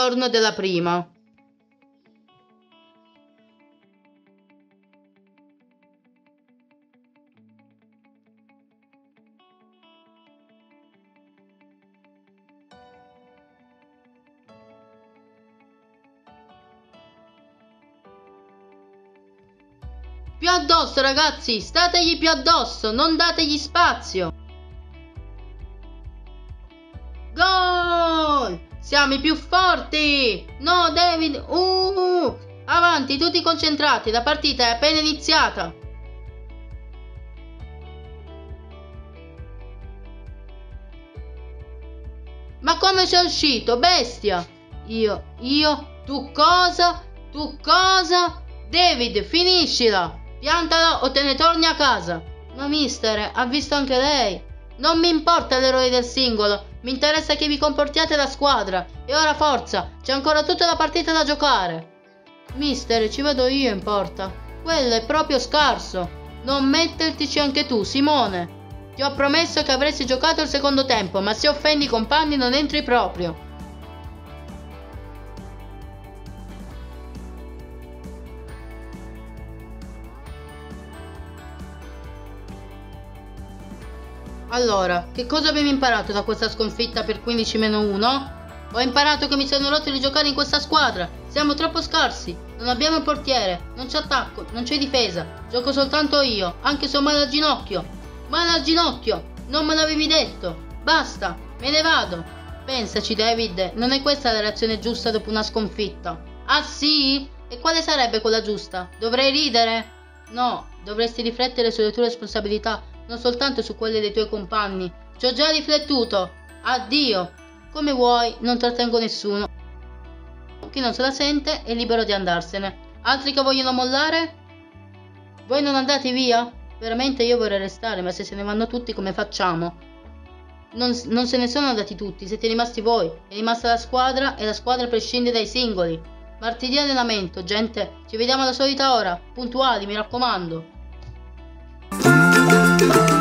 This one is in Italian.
ritorno della prima. Più addosso, ragazzi, stategli più addosso, non dategli spazio. Gol! Siamo i più forti! No, David! Avanti, tutti concentrati, la partita è appena iniziata. Ma come sei uscito, bestia? Tu cosa? Tu cosa? David, finiscila! Piantala o te ne torni a casa. Ma mister, ha visto anche lei. Non mi importa l'eroe del singolo, mi interessa che vi comportiate da squadra. E ora forza, c'è ancora tutta la partita da giocare. Mister, ci vedo io in porta. Quello è proprio scarso. Non mettertici anche tu, Simone. Ti ho promesso che avresti giocato il secondo tempo, ma se offendi i compagni non entri proprio. Allora, che cosa abbiamo imparato da questa sconfitta per 15-1? Ho imparato che mi sono rotto di giocare in questa squadra. Siamo troppo scarsi. Non abbiamo il portiere. Non c'è attacco. Non c'è difesa. Gioco soltanto io, anche se ho male al ginocchio. Male al ginocchio! Non me l'avevi detto. Basta, me ne vado. Pensaci, David, non è questa la reazione giusta dopo una sconfitta. Ah sì? E quale sarebbe quella giusta? Dovrei ridere? No, dovresti riflettere sulle tue responsabilità, non soltanto su quelle dei tuoi compagni. Ci ho già riflettuto. Addio. Come vuoi, non trattengo nessuno. Chi non se la sente è libero di andarsene. Altri che vogliono mollare? Voi non andate via? Veramente io vorrei restare, ma se ne vanno tutti come facciamo? Non se ne sono andati tutti, siete rimasti voi. È rimasta la squadra e la squadra prescinde dai singoli. Martedì allenamento, gente. Ci vediamo alla solita ora. Puntuali, mi raccomando.